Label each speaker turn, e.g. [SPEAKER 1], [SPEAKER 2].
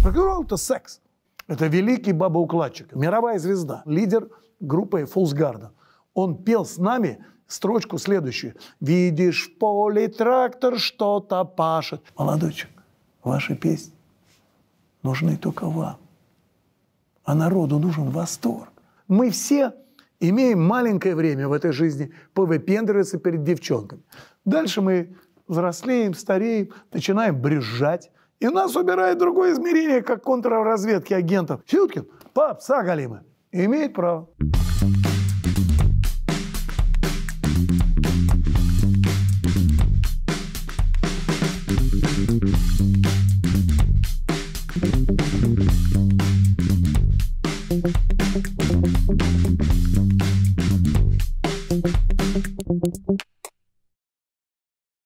[SPEAKER 1] Рок-н-ролл — это секс. Это великий бабоукладчик, мировая звезда, лидер группы Fools Garden. Он пел с нами строчку следующую. «Видишь, в поле трактор что-то пашет». Молодой человек, ваши песни нужны только вам. А народу нужен восторг. Мы все имеем маленькое время в этой жизни повыпендриваться перед девчонками. Дальше мы взрослеем, стареем, начинаем брюзжать. И нас убирает другое измерение, как контрразведки агентов. Сюткин, попса галимая, имеет право.